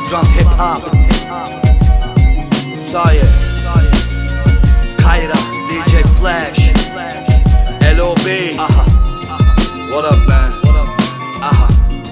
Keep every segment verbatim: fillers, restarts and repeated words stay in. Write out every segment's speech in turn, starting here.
Underground Hip Hop. Saye, Kayra, D J Flash, L O B. Aha. What up man? Aha.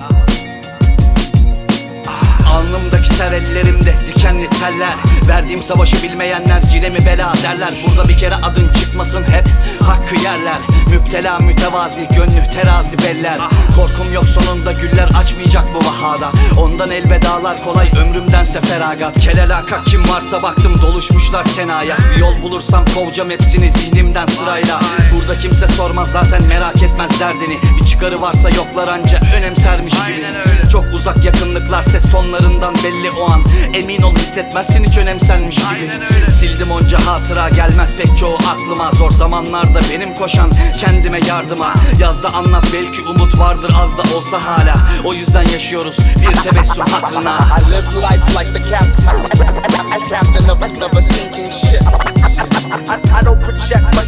Alnımdaki ter, ellerimde dikenli teller. Verdiğim savaşı bilmeyenler yine mi bela derler. Burada bir kere adın çıkmasın hep hakkı yerler. Müptela mütevazi, gönlü terazi beller. Korkum yok, sonunda güller açmayacak bu vahada. Ondan elvedalar kolay, ömrümdense feragat. Kelelaka kim varsa baktım doluşmuşlar tenaya. Bir yol bulursam kovacağım hepsini zihnimden sırayla. Burada kimse sormaz zaten, merak etmez derdini. Bir çıkarı varsa yoklar anca önemsermiş gibi. Çok uzak yakınlıklar, ses tonlarından belli o an. Emin ol hissetmezsin hiç önemsenmiş gibi. Sildim onca hatıra, gelmez pek çoğu aklıma. Zor zamanlarda benim koşan kendime yardıma. Yazda anlat, belki umut vardır az da olsa hala. O yüzden yaşıyoruz bir tebessüm hatırına. I live life like the captain of, of a sinking ship. I, I don't project my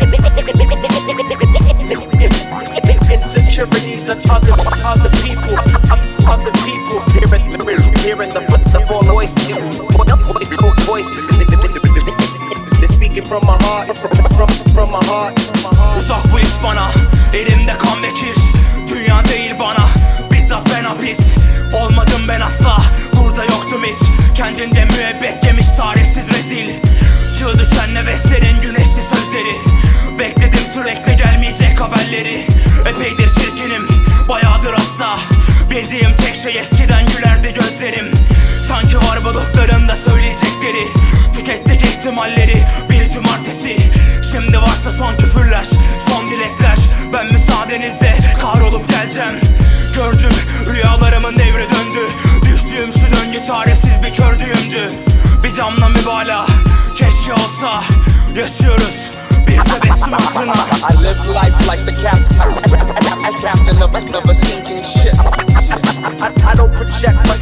insecurities on other, other people, other people. Hearing, hearing the, the four voice, voices. They're speaking from my heart, from, from, from my heart. Uzak bu his bana, elimde kan ve kir. Dünya değil bana, bizzat ben hapis. Olmadım ben asla, burada yoktum hiç. Kendinde müebbet yemiş tarifsiz rezil. Çığ düşen nefeslerin güneşli sözleri. Bekledim sürekli gelmeyecek haberleri. Epeydir çirkinim, bayağıdır hasta. Bildiğim tek şey eskiden gülerdi gözlerim. Sanki var bulutlarında söyleyecekleri. Tükettik ihtimalleri bir cumartesi. Şimdi varsa son küfürler, son dilekler. Ben müsaadenizle kahrolup geleceğim. Gördüm rüyalarımın devre döndü. Düştüğüm şu döngü çaresiz bir kördüğümdü. Bir damla mübalağa keşke olsa. Yaşıyoruz bir tebessüm hatırına. I live life like the captain of, of a sinking ship. I, I don't project my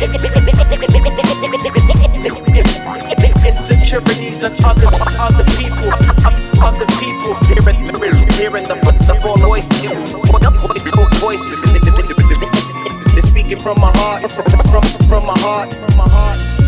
insecurities on other, other people, other people. Hearing, hearing the, the four voice, voices. They're speaking from my heart, from, from, from my heart, from my heart.